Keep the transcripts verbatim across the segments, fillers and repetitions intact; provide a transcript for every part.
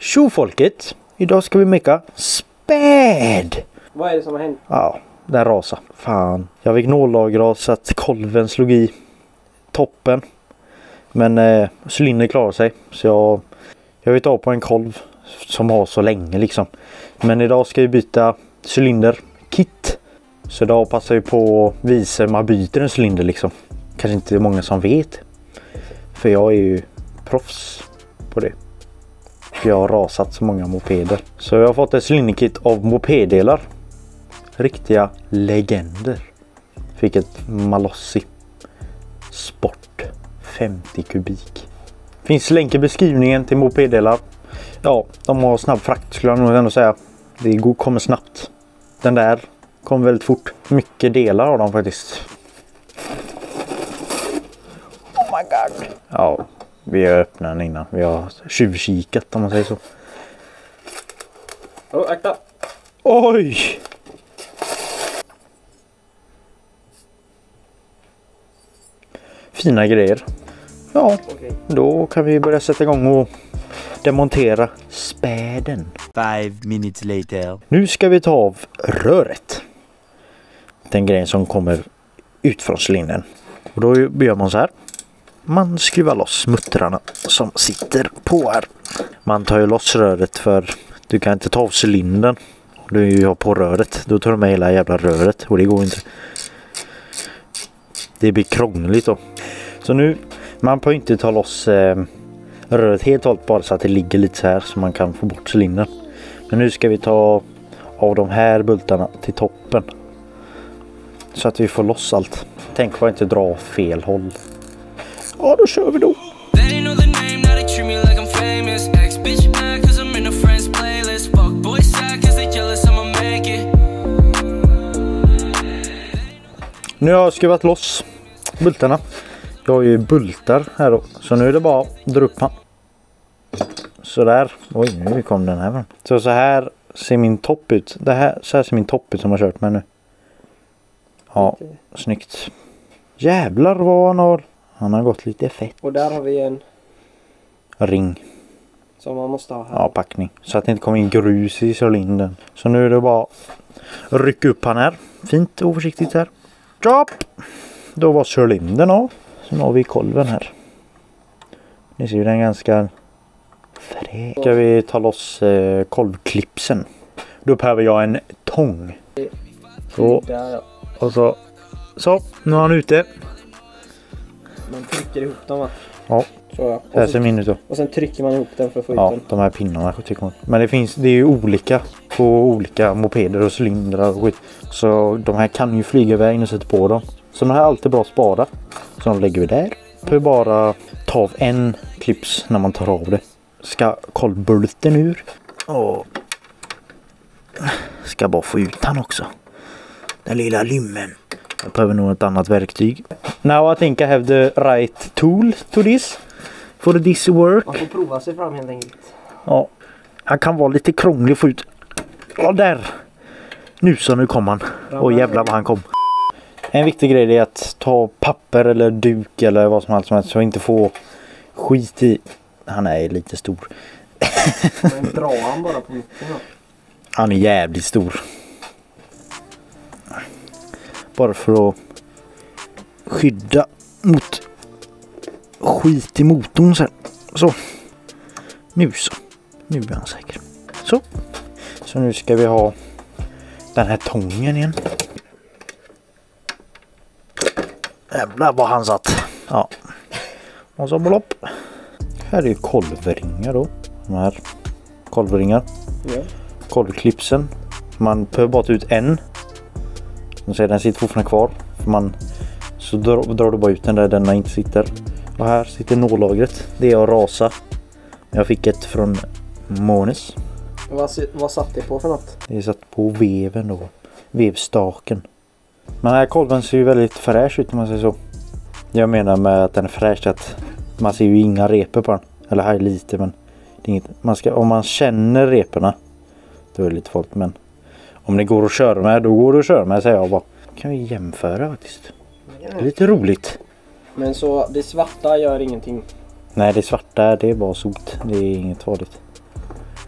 Tjo folket! Idag ska vi meka späd! Vad är det som har hänt? Ja, den rasar. Fan. Jag fick nållagra så att kolven slog i toppen. Men eh, cylindern klarar sig. Så jag, jag vill ta på en kolv som har så länge liksom. Men idag ska vi byta cylinderkit. Så idag passar vi på att visa hur man byter en cylinder liksom. Kanske inte många som vet. För jag är ju proffs på det. Jag har rasat så många mopeder. Så jag har fått ett cylinderkit av mopeddelar. Riktiga legender. Fick ett Malossi Sport femtio kubik. Finns länk i beskrivningen till mopeddelar. Ja, de har snabb frakt skulle jag nog ändå säga. Det kommer snabbt. Den där kommer väldigt fort. Mycket delar har de faktiskt. Oh my god. Ja, vi har öppnat den innan. Vi har tjuvkikat om man säger så. Oh, akta. Oj! Fina grejer. Ja, Okay. Då kan vi börja sätta igång och demontera späden. Five minutes later. Nu ska vi ta av röret. Den grejen som kommer ut från cylindern. Och då gör man så här. Man skruvar loss muttrarna som sitter på här. Man tar ju loss röret för du kan inte ta av cylindern. Du har på röret. Då tar du med hela jävla röret och det går inte. Det blir krångligt då. Så nu, man får inte ta loss eh, röret helt och hållet bara så att det ligger lite så här så man kan få bort cylindern. Men nu ska vi ta av de här bultarna till toppen. Så att vi får loss allt. Tänk på att inte dra fel håll. Ja, då kör vi då. Nu har jag skruvat loss bultarna. Jag har ju bultar här då. Så nu är det bara att dra upp han. Så där. Oj, nu kom den här fram. Så så här ser min topp ut. Det här, så här ser min topp ut som jag har kört med nu. Ja, okay. Snyggt. Jävlar vad han har. Han har gått lite fett. Och där har vi en ring. som man måste ha här. Ja, packning. Så att det inte kommer in grus i cylindern. Så nu är det bara att rycka upp han här. Fint och försiktigt här. Drop! Då var cylindern av. Så nu har vi kolven här. Ni ser ju den ganska fräsch. Ska vi ta loss eh, kolvklipsen. Då behöver jag en tång. Så. Och så. Så, nu är han ute. Man trycker ihop dem va? Ja. Så, ja. Här ser min ut då. Och sen trycker man ihop den för att få ja, ut den. de här pinnarna tycker man. Men det finns, det är ju olika på olika mopeder och cylindrar och skit. Så de här kan ju flyga iväg och sätta på dem. Så de här är alltid bra att spara. Så de lägger vi där. För bara ta av en klips när man tar av det. Ska kolvbulten ur. Och ska bara få ut han också. Den lilla limmen. Jag behöver nog ett annat verktyg. Now I think I have the right tool to this. For this work. Man får prova sig fram helt enkelt. Ja. Han kan vara lite krånglig att få ut. Ja, där. Nu så, nu kom han. Och jävlar vad han kom. En viktig grej är att ta papper eller duk eller vad som helst som helst. Så inte få skit i. Han är lite stor. Men drar han bara på mitten då? Han är jävligt stor. Bara för att skydda mot skit i motorn sen. Så. Nu så. Nu är han säker. Så. Så nu ska vi ha den här tången igen. Jävlar vad han satt. Ja. Och så blopp. Här är ju kolvringar då. De här kolvringar. Ja. Kolvklipsen. Man behöver bara ta ut en. Och så den sitter fortfarande kvar. För man, så drar, drar du bara ut den där denna inte sitter. Och här sitter nållagret. Det är att rasa. Jag fick ett från Månes. Vad, vad satt det på för något? Det är satt på veven då. Vevstaken. Men den här kolven ser ju väldigt fräsch ut om man säger så. Jag menar med att den är fräsch att man ser ju inga repor på den. Eller här är lite men det är inget. Man ska, om man känner reporna då är det lite folk men om det går att köra med då går det att köra med säger jag bara. Kan vi jämföra faktiskt. Det är lite roligt. Men så det svarta gör ingenting? Nej det svarta det är bara sot. Det är inget farligt.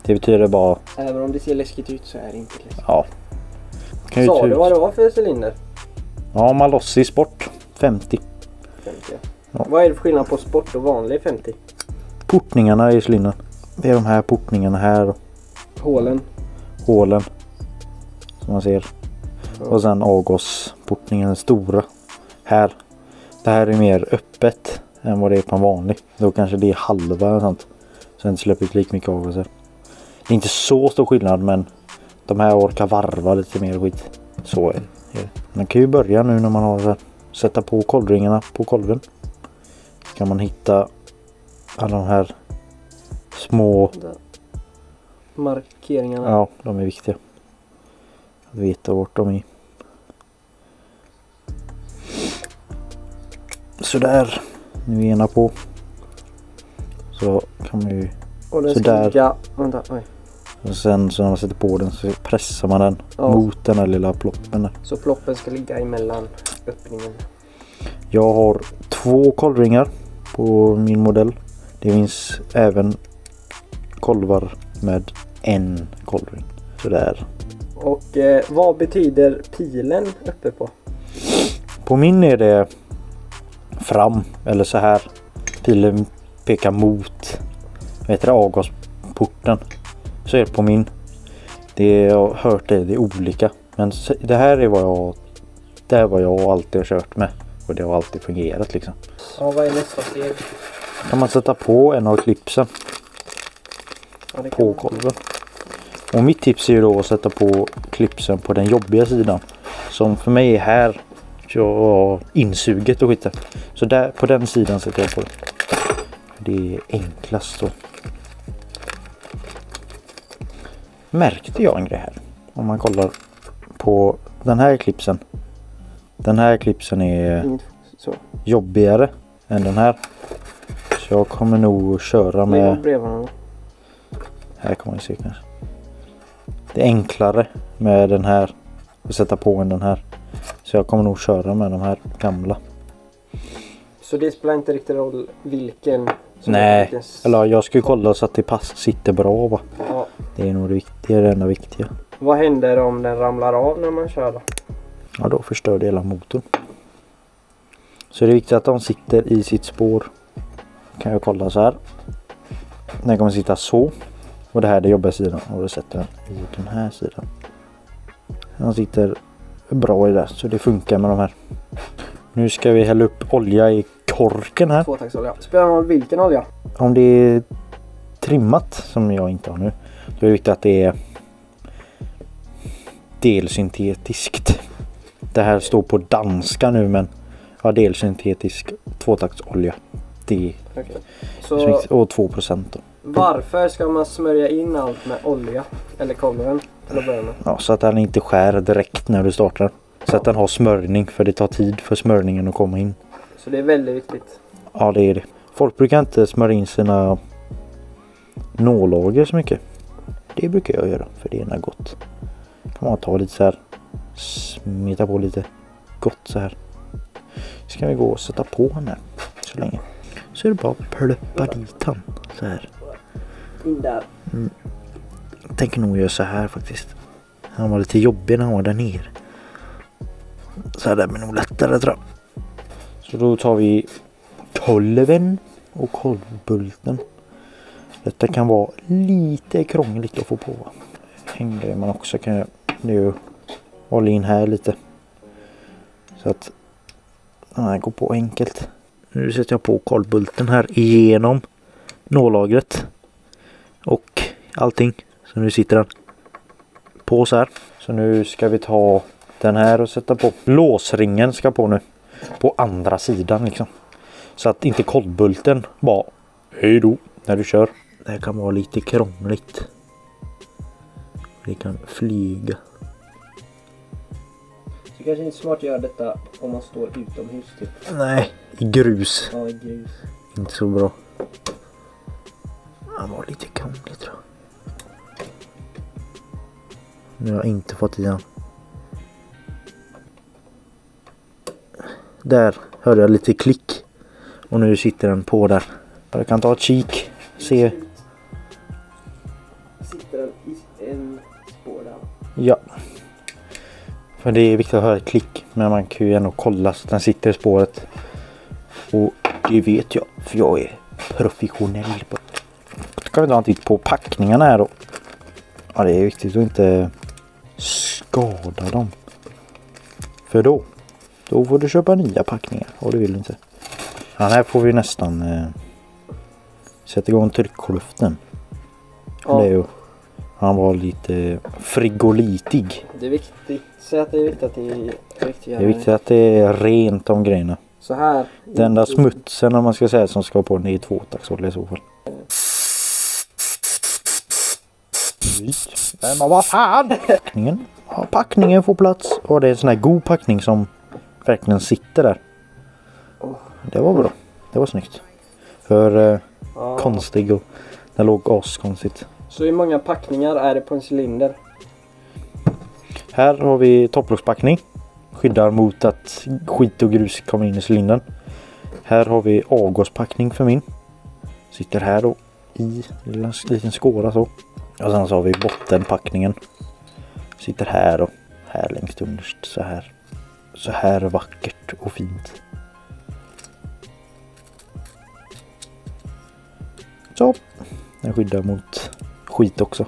Det betyder bara... Även om det ser läskigt ut så är det inte läskigt. Ja. Kan ju Sa tur- du vad det var för cylinder? Ja, Malossi Sport femtio. femtio. Ja. Vad är det för skillnad på sport och vanlig femtio? Portningarna i cylindern. Det är de här portningarna här. Hålen. Hålen. Som man ser. Ja. Och sen avgasportningen, den stora. Här. Det här är mer öppet än vad det är på en vanlig. Då kanske det är halva eller sånt. Så det inte släpper ut lika mycket avgaser. Det är inte så stor skillnad, men de här orkar varva lite mer skit. Så är det. Man kan ju börja nu när man har så här, sätta på kolvringarna på kolven. Kan man hitta alla de här små... Där. Markeringarna. Ja, de är viktiga. Att veta vart de är. Så där. Nu är ena på. Så kan man ju... Och den så ska där. ligga... Vänta, oj. Och sen så när man sätter på den så pressar man den Ja. mot den här lilla ploppen där. Så ploppen ska ligga emellan öppningen. Jag har två kolvringar på min modell. Det finns även kolvar med en kolvring. Så där. Och eh, vad betyder pilen uppe på? På min är det fram eller så här. Pilen pekar mot, vad heter det, avgasporten. Så är det på min. Det jag har hört det, det är olika. Men det här är vad jag det är vad jag alltid har kört med. Och det har alltid fungerat liksom. Ja, vad är nästa steg? Kan man sätta på en av klipsen Ja, det kan på man. kolven. Och mitt tips är ju då att sätta på klipsen på den jobbiga sidan. Som för mig är här. Jag insuget och skit. Så där på den sidan sätter jag på det. Det är enklast då. Märkte jag en grej här. Om man kollar på den här klipsen. Den här klipsen är Inget så. jobbigare än den här. Så jag kommer nog köra Lägg med... av bredvid varandra. Här kan man ju se kanske. Det är enklare med den här. Att sätta på än den här. Så jag kommer nog köra med de här gamla. Så det spelar inte riktigt roll vilken som är Nej, vilken s- eller jag ska ju kolla så att det pass sitter bra va. Ja. Det är nog det viktiga, det enda viktiga. Vad händer om den ramlar av när man kör då? Ja, då förstör det hela motorn. Så det är viktigt att de sitter i sitt spår. Kan jag kolla så här. Den kommer sitta så. Och det här är den jobbiga sidan. Och då sätter den i den här sidan. Den sitter bra i det. Så det funkar med de här. Nu ska vi hälla upp olja i korken här. Tvåtaktsolja. Spelar det någon vilken olja? Om det är trimmat som jag inte har nu. Då är det viktigt att det är delsyntetiskt. Det här står på danska nu men ja, delsyntetisk tvåtaktsolja. Det är Okej. så Så viktigt. Och två procent då. varför ska man smörja in allt med olja? Eller kolven till att börja med? Ja, så att den inte skär direkt när du startar. Så att den har smörjning, för det tar tid för smörjningen att komma in. Så det är väldigt viktigt. Ja, det är det. Folk brukar inte smörja in sina nålager så mycket. Det brukar jag göra, för det är gott. Kan man ta lite så här, smeta på lite gott så här. Ska vi gå och sätta på den här så länge. Så är det bara att plöppa dit han så här. In där. Jag tänker nog göra så här faktiskt. Han var lite jobbig när han var där nere. Så här där blir nog lättare tror jag. Så då tar vi kolven och kolvbulten. Detta kan vara lite krångligt att få på. En grej man också kan göra det är att hålla in här lite. Så att den här går på enkelt. Nu sätter jag på kolvbulten här igenom nålagret. Och allting. Så nu sitter den på så här. Så nu ska vi ta den här och sätta på. Låsringen ska på nu. På andra sidan liksom. Så att inte kolvbulten bara hej då när du kör. Det här kan vara lite krångligt. Det kan flyga. Så kanske inte är smart att göra detta om man står utomhus typ. Nej, i grus. Ja, i grus. Inte så bra. Det var lite krångligt tror jag. Nu har jag inte fått i den. Där hörde jag lite klick. Och nu sitter den på där. Jag kan ta ett kik. Se. Sitter Ja. För det är viktigt att höra ett klick. Men man kan ju ändå kolla så att den sitter i spåret. Och det vet jag. För jag är professionell på det. Då kan vi ta en titt på packningarna här då. Ja, det är viktigt att inte skada dem. För då. Då får du köpa nya packningar. Och det vill du inte. Ja, här får vi nästan eh, sätta igång tryckluften. Ja. Det är ju, han var lite frigolitig. Det är viktigt. Säg att det är viktigt att det är riktigt. Det är viktigt att det är rent om grejerna. Så här. Den enda smutsen om man ska säga som ska på den är tvåtaktsolja i så fall. Men vad fan? Packningen. Ja, packningen får plats. Och det är en sån här god packning som verkligen sitter där. Det var bra. Det var snyggt. För eh, ah. konstig och den låg askonstigt. Så hur många packningar är det på en cylinder? Här har vi topplockspackning. Skyddar mot att skit och grus kommer in i cylindern. Här har vi avgaspackning för min. Sitter här då i en liten skåra så. Och sen så har vi bottenpackningen. Sitter här och här längst underst så här. Så här vackert och fint. Så. Den skyddar mot skit också.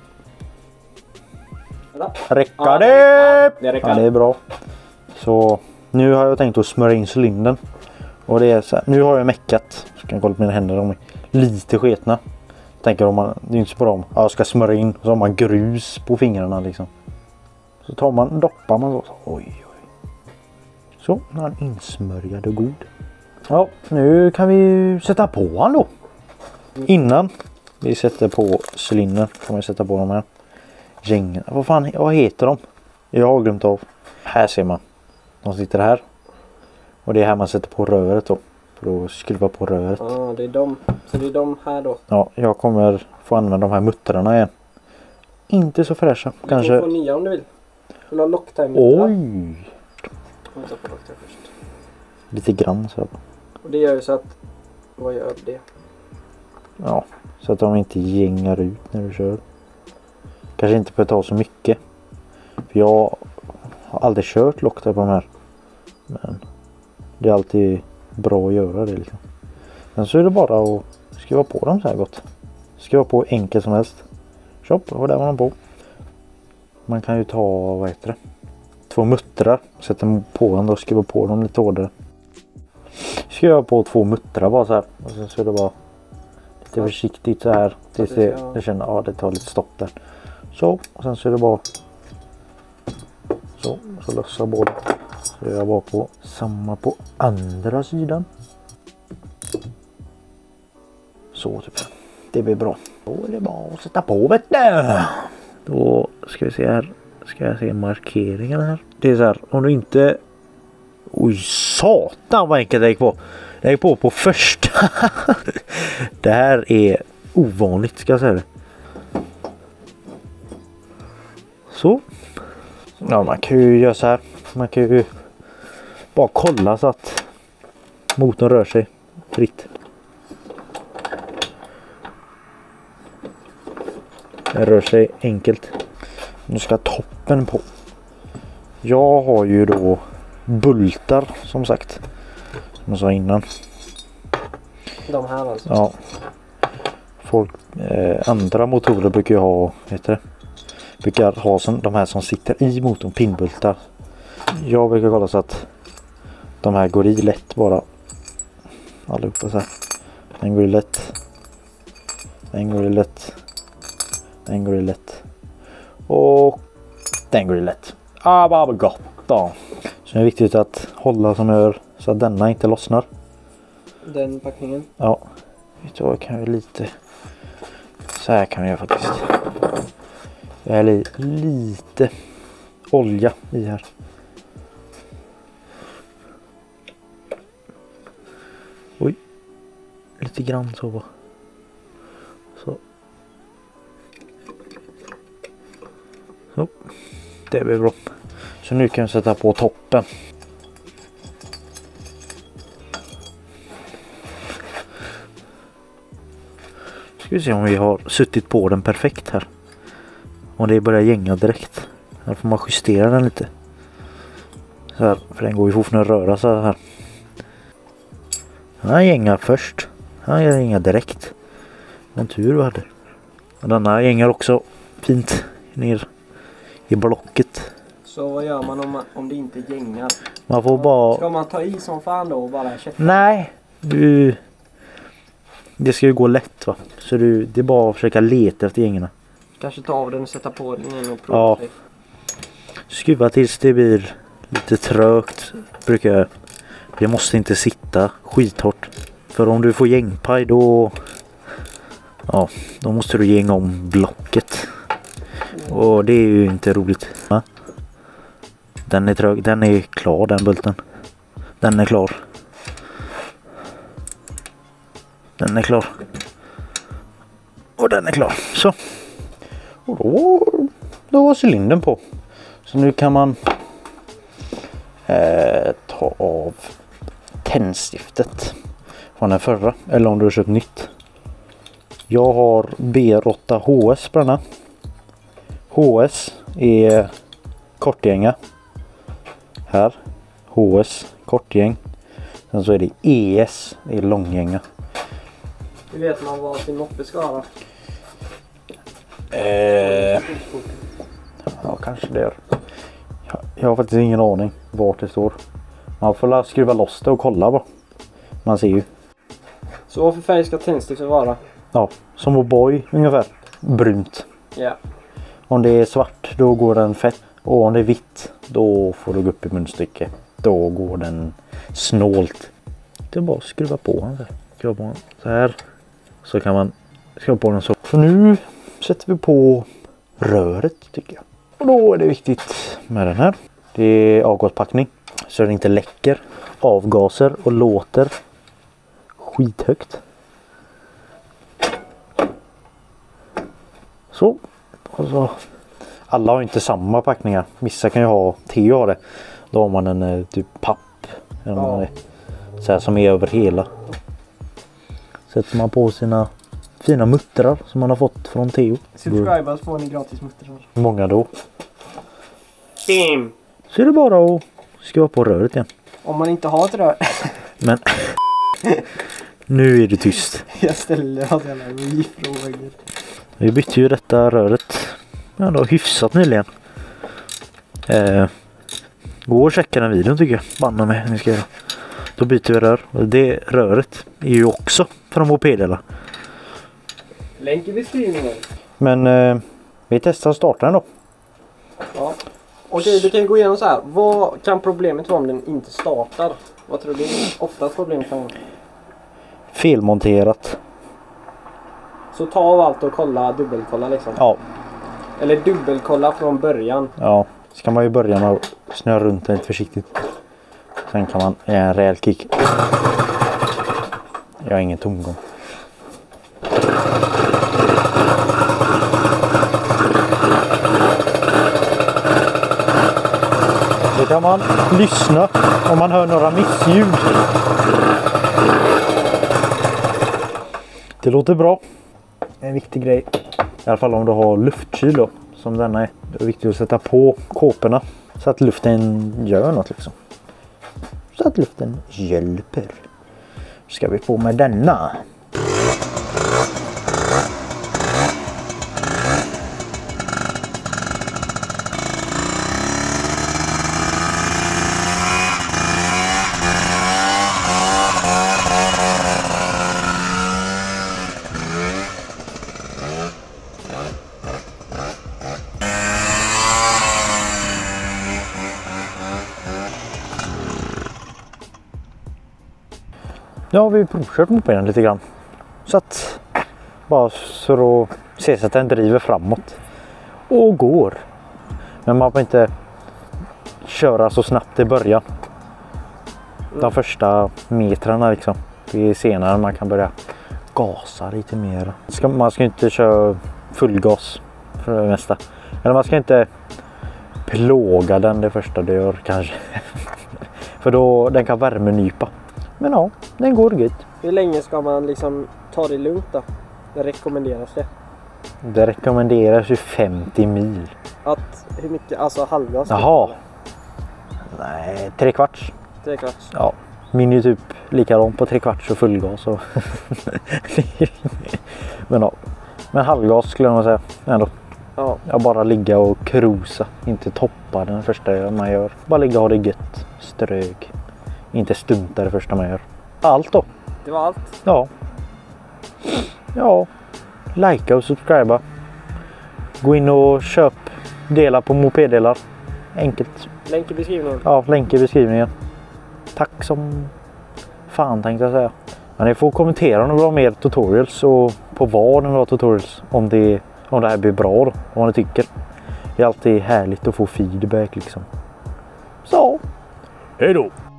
Räcker ja, det? Det räcker. Ja, det är bra. Så nu har jag tänkt att smörja in cylindern. Och det är så här, nu har jag meckat. Så kan jag kolla på mina händer, de är lite sketna. Tänker om man, det är inte så bra om jag ska smörja in så har man grus på fingrarna liksom. Så tar man, doppar man så. Oj, oj. Så, nu är han insmörjad och god. Ja, nu kan vi sätta på han då. Innan vi sätter på cylindern kan vi sätta på de här gängen. Vad fan, vad heter de? Jag har glömt av. Här ser man. De sitter här. Och det är här man sätter på röret då. För att skruva på röret. Ja, ah, det är de. Så det är de här då. Ja, jag kommer få använda de här muttrarna igen. Inte så fräscha. Du kanske. Du får nya om du vill. Vill du ha Loctite? Oj! Jag tar på Loctite först. Lite grann så. Och det gör ju så att... Vad gör det? Ja, så att de inte gängar ut när du kör. Kanske inte behöver ta så mycket. För jag har aldrig kört Loctite på de här. Men det är alltid bra att göra det liksom. Sen så är det bara att skriva på dem så här gott. Skriva på enkelt som helst. Köp, och där var de på. Man kan ju ta, vad heter det? Två muttrar. Sätta på dem och skriva på dem lite hårdare. Skriva på två muttrar bara så här. Och sen så är det bara lite försiktigt så här. Tills det, det känner, ja det tar lite stopp där. Så, och sen så är det bara så, så lossar båda. Så jag bara på samma på andra sidan. Så typ. Det blir bra. Då är det bara att sätta på vet du. Då ska vi se här. Ska jag se markeringarna här. Det är så här. Om du inte... Oj satan vad enkelt det gick på. Det gick på på första. Det här är ovanligt ska jag säga det. Så. Ja man kan ju göra så här. Man kan ju bara kolla så att motorn rör sig fritt. Den rör sig enkelt. Nu ska toppen på. Jag har ju då bultar som sagt. Som jag sa innan. De här alltså? Ja. Folk, eh, andra motorer brukar ju ha, heter det? Brukar ha som, de här som sitter i motorn, pinbultar. Jag brukar kolla så att de här går i lätt bara. Allihopa så här. Den går i lätt. Den går i lätt. Den går i lätt. Och den går i lätt. Ah, vad gott då. Så det är viktigt att hålla som jag gör så att denna inte lossnar. Den packningen? Ja. Vet du vad, kan jag lite... Så här kan jag göra faktiskt. Jag har li lite olja i här. Oj. Lite grann så va. Så. Så. Det blir bra. Så nu kan jag sätta på toppen. Ska vi se om vi har suttit på den perfekt här. Och det börjar gänga direkt. Här får man justera den lite. Så här, för den går ju fortfarande att röra så här. Han gängar först. Han gängar direkt. Men tur du hade. Och denna gängar också fint ner i blocket. Så vad gör man om, man, om det inte gängar? Man får bara... Ska man ta i som fan då och bara käfta? Nej, du... Det ska ju gå lätt va. Så du, det är bara att försöka leta efter gängarna. Kanske ta av den och sätta på den igen och prova Ja. sig. Skruva tills det blir lite trögt. Brukar jag. Det måste inte sitta skithårt. För om du får gängpaj då... Ja, då måste du gänga om blocket. Och det är ju inte roligt. Va? Den är trög. Den är klar, den bulten. Den är klar. Den är klar. Och den är klar. Så. Och då, då var cylindern på. Så nu kan man eh, ta av tändstiftet från den förra. Eller om du har köpt nytt. Jag har B R åtta H S på denna. H S är kortgänga. Här. H S kortgäng. Sen så är det E S. Det är långgänga. Hur vet man vad sin moppe ska vara? Eh, ja, kanske det är. Jag, jag har faktiskt ingen aning vart det står. Man får la skruva loss det och kolla bara. Man ser ju. Så vad för färg ska tändstiftet vara? Ja, som O'boy ungefär. Brunt. Ja. Om det är svart då går den fett. Och om det är vitt då får du gå upp i munstycke. Då går den snålt. Det är bara att skruva på den så här. Skruva på den så här. Så kan man skruva på den så. Så nu sätter vi på röret tycker jag. Och då är det viktigt med den här. Det är avgaspackning. Så den inte läcker avgaser och låter skithögt. Så. Och så. Alla har inte samma packningar. Vissa kan ju ha, Theo har det. Då har man en eh, typ papp. Eller vad det är. Så här som är över hela. Sätter man på sina fina muttrar som man har fått från Theo. Subscribers får ni gratis muttrar. Många då. Damn. Så är det bara att skruva på röret igen. Om man inte har ett rör. Men nu är det tyst. Jag ställer oss alla frågor. Vi bytte ju detta röret. Ja, det har hyfsat nyligen. Eh, gå och checka den videon tycker jag. Banna mig, ni ska göra. Då byter vi rör. Och det röret är ju också från mopeddelar. Länk i beskrivningen. Men eh, vi testar att starta den då. Ja. Okej, du kan gå igenom så här. Vad kan problemet vara om den inte startar? Vad tror du oftast problemet kan vara? Felmonterat. Så ta av allt och kolla, dubbelkolla liksom. Ja. Eller dubbelkolla från början. Ja. Så kan man ju börja med att snöra runt den lite försiktigt. Sen kan man ge en rejäl kick. Jag har ingen tomgång. Då kan man lyssna om man hör några missljud. Det låter bra. En viktig grej. I alla fall om du har luftkyl då, som denna är. Det är viktigt att sätta på kåporna så att luften gör något liksom. Så att luften hjälper. Ska vi på med denna. Ja, vi har provkört mopeden lite grann. Så att bara så att se så att den driver framåt. Och går. Men man får inte köra så snabbt i början. De första metrarna liksom. Det är senare man kan börja gasa lite mer. Ska, man ska inte köra full gas för det mesta. Eller man ska inte plåga den det första du gör kanske. För då den kan värmenypa. Men ja, den går gött. Hur länge ska man liksom ta det lugnt då? Det rekommenderas det. Det rekommenderas ju femtio mil. Att, hur mycket, alltså halvgas? Jaha. Nej, tre kvarts. Tre kvarts. Ja, min är ju typ likadant på tre kvarts och fullgas. Så. Men ja, men halvgas skulle jag nog säga ändå. Ja. Jag bara ligga och cruisa, inte toppa den första man gör. Bara ligga och ha det gött, strög. Inte stunta det första man gör. Allt då. Det var allt. Ja. Ja. Likea och subscriba. Gå in och köp delar på mopeddelar. Enkelt. Länk i beskrivningen. Ja, länk i beskrivningen. Tack som fan tänkte jag säga. Men ni får kommentera om det var mer tutorials och på vad det var tutorials. Om det, om det här blir bra då. Vad ni tycker. Det är alltid härligt att få feedback liksom. Så. Hej då.